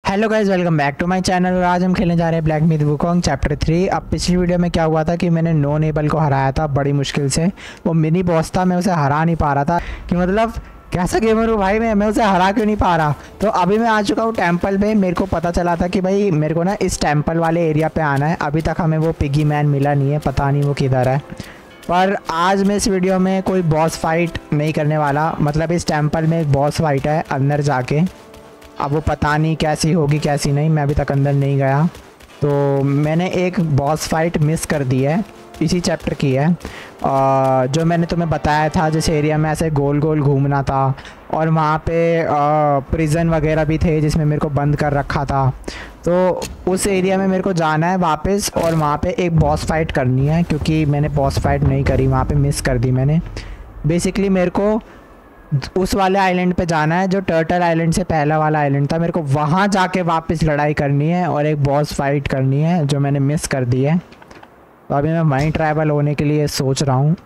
Hello guys, welcome back to my channel. और आज हम खेलने जा रहे हैं ब्लैक मिथ वुकोंग चैप्टर 3। अब पिछली वीडियो में क्या हुआ था कि मैंने नो नेबल को हराया था बड़ी मुश्किल से। वो मिनी बॉस था, मैं उसे हरा नहीं पा रहा था कि मतलब कैसा गेमर हूँ भाई मैं उसे हरा क्यों नहीं पा रहा। तो अभी मैं आ चुका हूँ टेम्पल में। मेरे को पता चला था कि भाई मेरे को ना इस टेम्पल वाले एरिया पे आना है। अभी तक हमें वो पिगी मैन मिला नहीं है, पता नहीं वो किधर है। पर आज मैं इस वीडियो में कोई बॉस फाइट नहीं करने वाला। मतलब इस टेम्पल में एक बॉस फाइट है अंदर जाके। अब वो पता नहीं कैसी होगी कैसी नहीं, मैं अभी तक अंदर नहीं गया। तो मैंने एक बॉस फाइट मिस कर दी है, इसी चैप्टर की है। जो मैंने तुम्हें बताया था जिस एरिया में ऐसे गोल गोल घूमना था और वहाँ पे प्रिजन वगैरह भी थे जिसमें मेरे को बंद कर रखा था। तो उस एरिया में मेरे को जाना है वापस और वहाँ पे एक बॉस फाइट करनी है, क्योंकि मैंने बॉस फाइट नहीं करी, वहाँ पे मिस कर दी मैंने। बेसिकली मेरे को उस वाले आइलैंड पे जाना है जो टर्टल आइलैंड से पहला वाला आइलैंड था। मेरे को वहाँ जाके वापस लड़ाई करनी है और एक बॉस फाइट करनी है जो मैंने मिस कर दी है। तो अभी मैं वहीं ट्रैवल होने के लिए सोच रहा हूँ।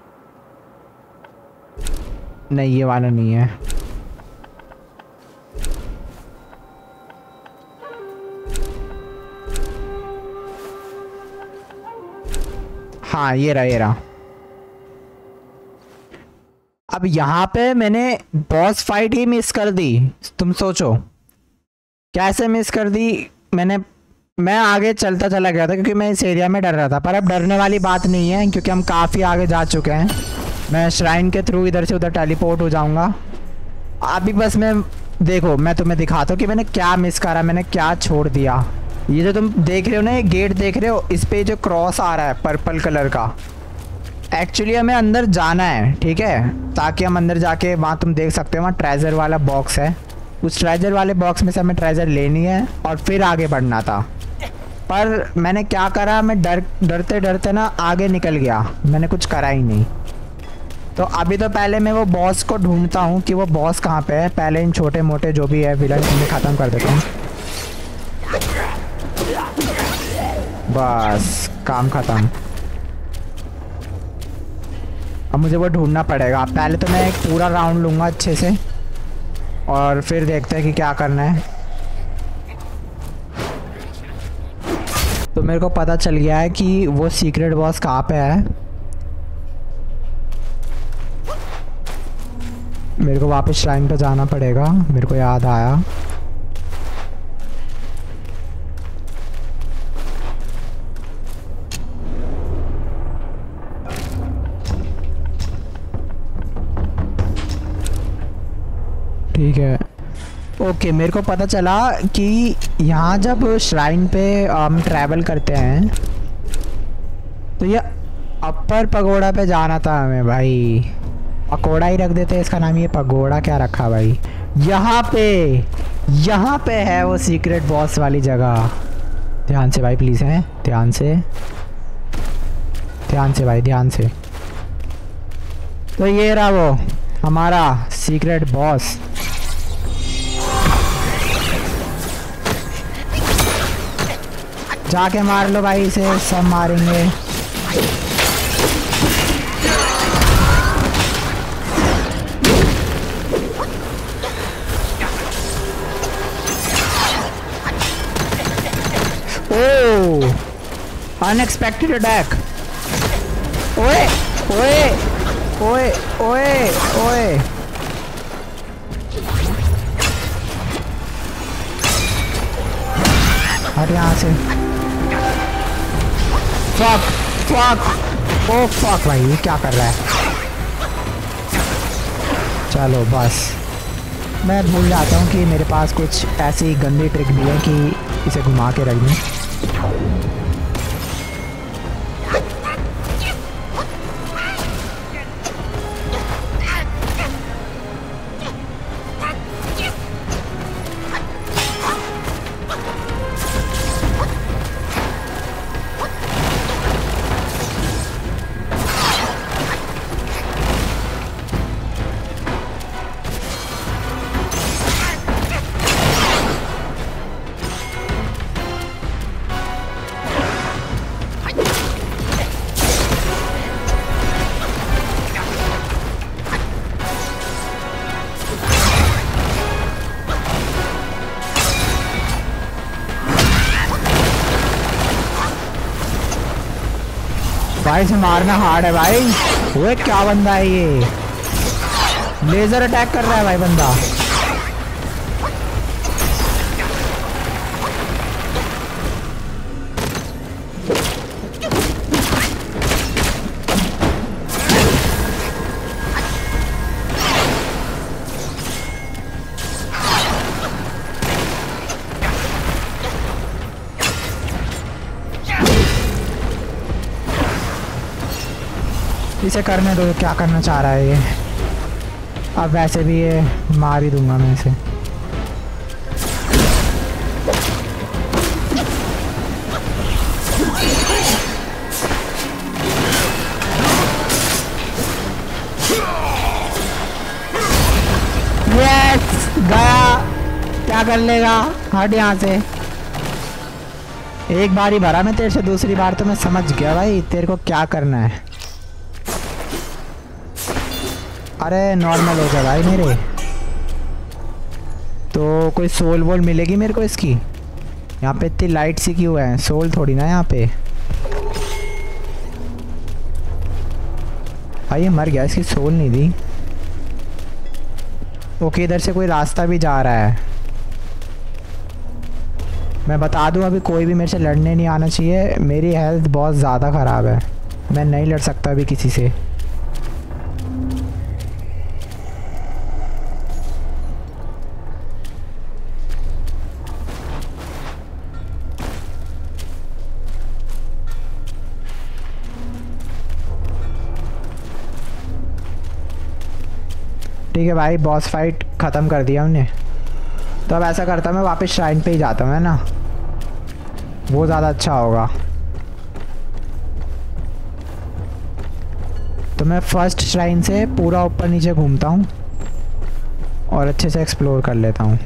नहीं, ये वाला नहीं है। हाँ, ये रहा। अब यहाँ पे मैंने बॉस फाइट ही मिस कर दी। तुम सोचो कैसे मिस कर दी मैंने। मैं आगे चलता चला गया था क्योंकि मैं इस एरिया में डर रहा था, पर अब डरने वाली बात नहीं है क्योंकि हम काफ़ी आगे जा चुके हैं। मैं श्राइन के थ्रू इधर से उधर टेलीपोर्ट हो जाऊंगा। अभी बस देखो मैं तुम्हें दिखाता हूँ कि मैंने क्या मिस करा, मैंने क्या छोड़ दिया। ये जो तुम देख रहे हो ना, ये गेट देख रहे हो, इस पे जो क्रॉस आ रहा है पर्पल कलर का, एक्चुअली हमें अंदर जाना है, ठीक है, ताकि हम अंदर जाके वहाँ तुम देख सकते हो वहाँ ट्रेजर वाला बॉक्स है। उस ट्रेजर वाले बॉक्स में से हमें ट्रेजर लेनी है और फिर आगे बढ़ना था। पर मैंने क्या करा, मैं डरते डरते ना आगे निकल गया, मैंने कुछ करा ही नहीं। तो अभी तो पहले मैं वो बॉस को ढूंढता हूँ कि वो बॉस कहाँ पे है। पहले इन छोटे मोटे जो भी है विलन इन्हें ख़त्म कर देता हूँ। बस काम ख़त्म। अब मुझे वो ढूंढना पड़ेगा। पहले तो मैं एक पूरा राउंड लूँगा अच्छे से और फिर देखते हैं कि क्या करना है। तो मेरे को पता चल गया है कि वो सीक्रेट बॉस कहाँ पे है। मेरे को वापस श्राइन पे जाना पड़ेगा, मेरे को याद आया। ठीक है, ओके, मेरे को पता चला कि यहाँ जब श्राइन पे हम ट्रैवल करते हैं तो ये अपर पगोड़ा पे जाना था हमें भाई। पकोड़ा ही रख देते हैं इसका नाम, ये पगोड़ा क्या रखा भाई। यहाँ पे है वो सीक्रेट बॉस वाली जगह। ध्यान से भाई प्लीज़, हैं ध्यान से भाई, ध्यान से। तो ये रहा वो हमारा सीक्रेट बॉस। जाके मार लो भाई इसे, सब मारेंगे। Oh, unexpected attack. ओए ओए ओए ओए ओए, हट यहाँ से। फक ओ फक भाई, ये क्या कर रहा है। चलो बस, मैं भूल जाता हूँ कि मेरे पास कुछ ऐसी गंदी ट्रिक भी है कि इसे घुमा के रख दूँ। भाई इसे मारना हार्ड है भाई। वो क्या बंदा है ये, लेजर अटैक कर रहा है भाई बंदा। इसे करने दो, क्या करना चाह रहा है ये। अब वैसे भी ये मार ही दूंगा मैं इसे। यस गया, क्या कर लेगा, हट यहाँ से। एक बार ही भरा मैं तेरे से, दूसरी बार तो मैं समझ गया भाई तेरे को क्या करना है। अरे नॉर्मल हो जा भाई मेरे। तो कोई सोल वोल मिलेगी मेरे को इसकी? यहाँ पे इतनी लाइट सी क्यों है? सोल थोड़ी ना यहाँ पे। भाई ये मर गया, इसकी सोल नहीं दी। ओके इधर से कोई रास्ता भी जा रहा है। मैं बता दूं अभी कोई भी मेरे से लड़ने नहीं आना चाहिए। मेरी हेल्थ बहुत ज़्यादा ख़राब है, मैं नहीं लड़ सकता अभी किसी से। ठीक है भाई, बॉस फाइट ख़त्म कर दिया हमने। तो अब ऐसा करता मैं वापस श्राइन पे ही जाता हूँ, है ना, वो ज़्यादा अच्छा होगा। तो मैं फर्स्ट श्राइन से पूरा ऊपर नीचे घूमता हूँ और अच्छे से एक्सप्लोर कर लेता हूँ।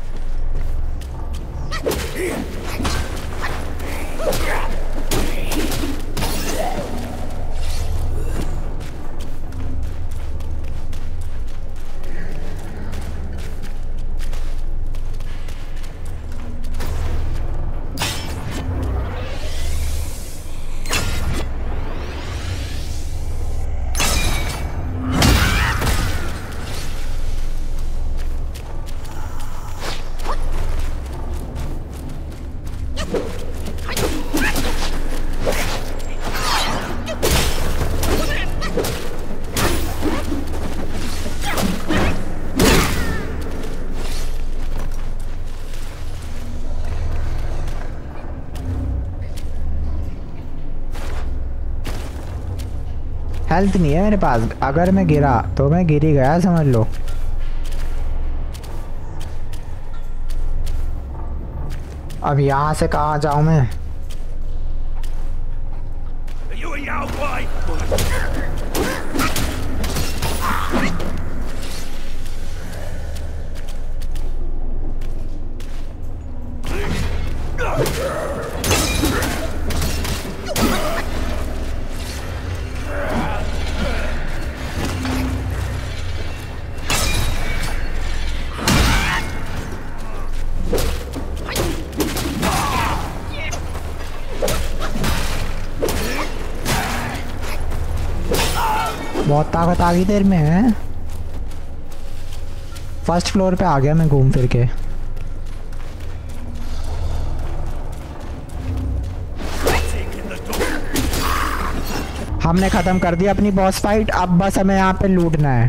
हेल्थ नहीं है मेरे पास, अगर मैं गिरा तो मैं गिर ही गया समझ लो। अब यहाँ से कहाँ जाऊँ मैं? बहुत ताकत आ गई तेरे में है। फर्स्ट फ्लोर पे आ गया मैं घूम फिर के। हमने ख़त्म कर दिया अपनी बॉस फाइट, अब बस हमें यहाँ पे लूटना है।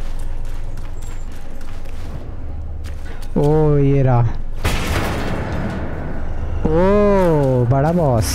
ओ ये रहा, ओ बड़ा बॉस।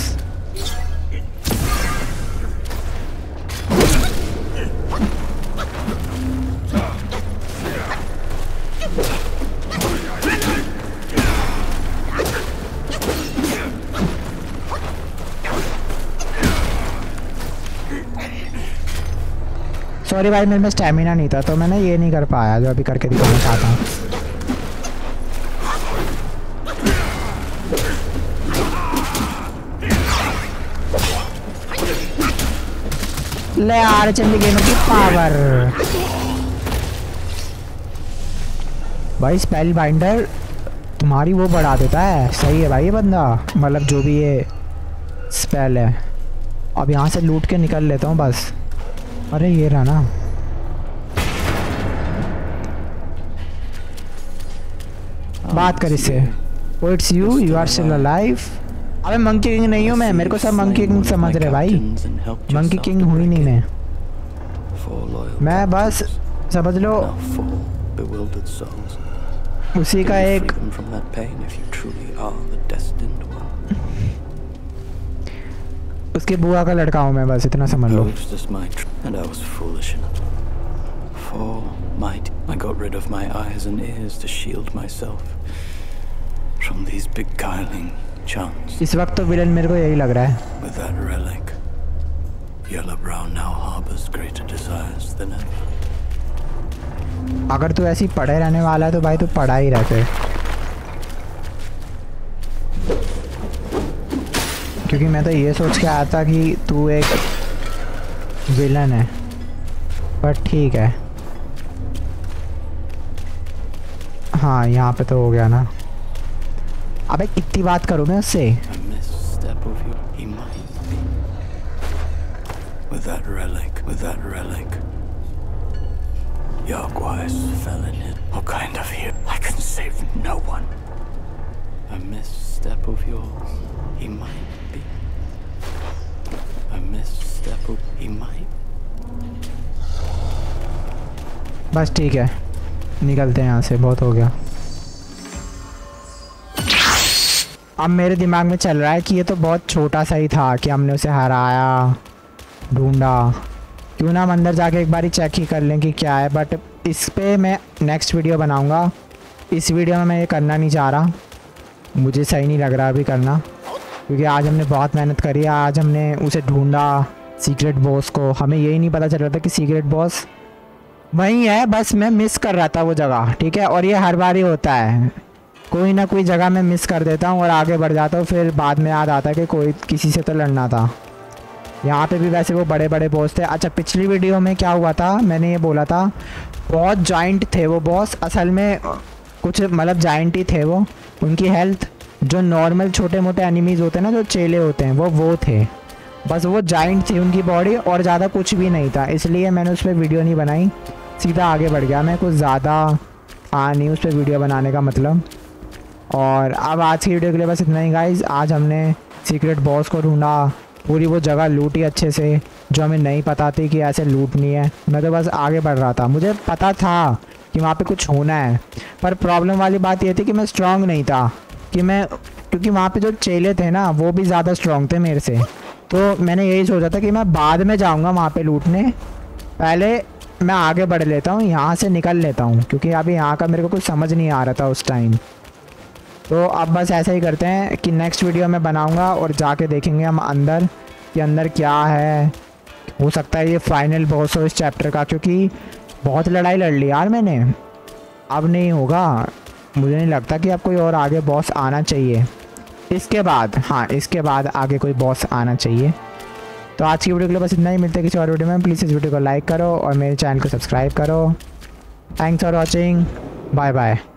सॉरी भाई मेरे में स्टैमिना नहीं था तो मैंने ये नहीं कर पाया जो अभी करके दिखाना चाहता हूँ। ले यार चली गेम की पावर। भाई स्पेल बाइंडर तुम्हारी वो बढ़ा देता है, सही है भाई ये बंदा, मतलब जो भी ये स्पेल है। अब यहाँ से लूट के निकल लेता हूँ बस। अरे ये रहा ना। बात कर इससे। Oh it's you are still alive. अबे मंकी किंग नहीं हूँ मैं, मेरे को सब मंकी किंग समझ रहे भाई। मंकी किंग हुई नहीं मैं बस समझ लो उसी का एक उसके बुआ का लड़का हूँ मैं, बस इतना समझ लो। I got rid of my eyes and ears to shield myself from these beguiling chants. इस वक्त तो विलन मेरे को यही लग रहा है। With that relic, Yellow Brow now harbors greater desires than ever. अगर तू ऐसी पढ़े रहने वाला है तो भाई तू पढ़ा ही रहते, क्योंकि मैं तो ये सोच के आया था कि तू एक विलन है, पर ठीक है। हाँ यहाँ पे तो हो गया ना। अबे कितनी बात करूँ मैं उससे। With that relic, Yargwise fell in it. What kind of hero? I can save no one. A misstep of yours, he might be. A misstep of he might. बस ठीक है, निकलते हैं यहाँ से, बहुत हो गया। अब मेरे दिमाग में चल रहा है कि ये तो बहुत छोटा सा ही था कि हमने उसे हराया, ढूंढा, क्यों ना हम अंदर जाके एक बार ही चेक ही कर लें कि क्या है। बट इस पे मैं नेक्स्ट वीडियो बनाऊंगा। इस वीडियो में मैं ये करना नहीं चाह रहा, मुझे सही नहीं लग रहा अभी करना, क्योंकि आज हमने बहुत मेहनत करी। आज हमने उसे ढूंढा, सीक्रेट बॉस को। हमें यही नहीं पता चल रहा था कि सीक्रेट बॉस वहीं है, बस मैं मिस कर रहा था वो जगह, ठीक है। और ये हर बार ही होता है, कोई ना कोई जगह मैं मिस कर देता हूँ और आगे बढ़ जाता हूँ, फिर बाद में याद आता है कि कोई किसी से तो लड़ना था। यहाँ पे भी वैसे वो बड़े बड़े बॉस थे। अच्छा पिछली वीडियो में क्या हुआ था, मैंने ये बोला था बहुत जाइंट थे वो बॉस, असल में कुछ मतलब जाइंट ही थे वो। उनकी हेल्थ जो नॉर्मल छोटे मोटे एनिमीज़ होते हैं ना, जो चेले होते हैं, वो थे, बस वो जाइंट थी उनकी बॉडी और ज़्यादा कुछ भी नहीं था। इसलिए मैंने उस पर वीडियो नहीं बनाई, सीधा आगे बढ़ गया मैं, कुछ ज़्यादा नहीं उस पर वीडियो बनाने का मतलब। और अब आज की वीडियो के लिए बस इतना ही गाइज़। आज हमने सीक्रेट बॉस को ढूंढा, पूरी वो जगह लूटी अच्छे से, जो हमें नहीं पता थी कि ऐसे लूटनी है। मैं तो बस आगे बढ़ रहा था, मुझे पता था कि वहाँ पे कुछ होना है, पर प्रॉब्लम वाली बात ये थी कि मैं स्ट्रांग नहीं था, क्योंकि वहाँ पे जो चेले थे ना वो भी ज़्यादा स्ट्रांग थे मेरे से। तो मैंने यही सोचा था कि मैं बाद में जाऊँगा वहाँ पे लूटने, पहले मैं आगे बढ़ लेता हूँ, यहाँ से निकल लेता हूँ, क्योंकि अभी यहाँ का मेरे को कुछ समझ नहीं आ रहा था उस टाइम। तो अब बस ऐसा ही करते हैं कि नेक्स्ट वीडियो में बनाऊंगा और जाके देखेंगे हम अंदर कि अंदर क्या है। हो सकता है ये फाइनल बॉस हो इस चैप्टर का, क्योंकि बहुत लड़ाई लड़ ली यार मैंने। अब नहीं होगा, मुझे नहीं लगता कि अब कोई और आगे बॉस आना चाहिए इसके बाद। हाँ इसके बाद आगे कोई बॉस आना चाहिए। तो आज की वीडियो के लिए बस इतना ही, मिलते हैं किसी और वीडियो में। प्लीज़ इस वीडियो को लाइक करो और मेरे चैनल को सब्सक्राइब करो। Thanks for watching, bye bye.